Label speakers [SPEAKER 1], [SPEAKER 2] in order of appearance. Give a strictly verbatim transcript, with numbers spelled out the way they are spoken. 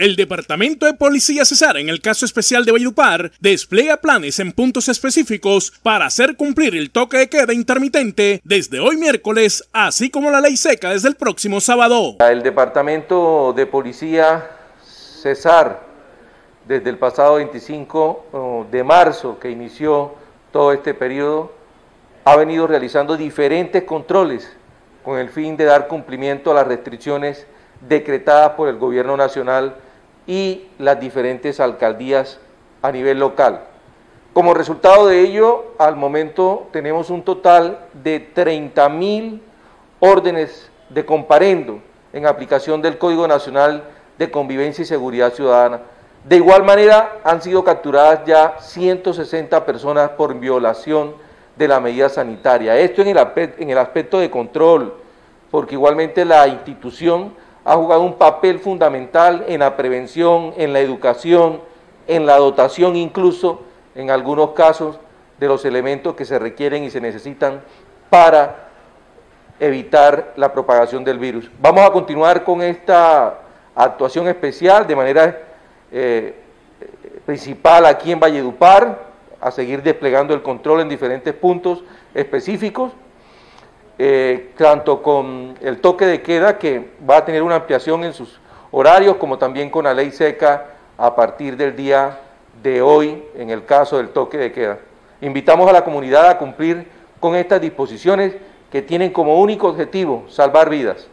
[SPEAKER 1] El Departamento de Policía Cesar, en el caso especial de Valledupar, despliega planes en puntos específicos para hacer cumplir el toque de queda intermitente desde hoy miércoles, así como la ley seca desde el próximo sábado.
[SPEAKER 2] El Departamento de Policía Cesar, desde el pasado veinticinco de marzo que inició todo este periodo, ha venido realizando diferentes controles con el fin de dar cumplimiento a las restricciones decretadas por el Gobierno Nacional y las diferentes alcaldías a nivel local. Como resultado de ello, al momento tenemos un total de treinta mil órdenes de comparendo en aplicación del Código Nacional de Convivencia y Seguridad Ciudadana. De igual manera, han sido capturadas ya ciento sesenta personas por violación de la medida sanitaria. Esto en el, en el aspecto de control, porque igualmente la institución ha jugado un papel fundamental en la prevención, en la educación, en la dotación incluso, en algunos casos, de los elementos que se requieren y se necesitan para evitar la propagación del virus. Vamos a continuar con esta actuación especial de manera eh, principal aquí en Valledupar, a seguir desplegando el control en diferentes puntos específicos, Eh, tanto con el toque de queda, que va a tener una ampliación en sus horarios, como también con la ley seca a partir del día de hoy, en el caso del toque de queda. Invitamos a la comunidad a cumplir con estas disposiciones que tienen como único objetivo salvar vidas.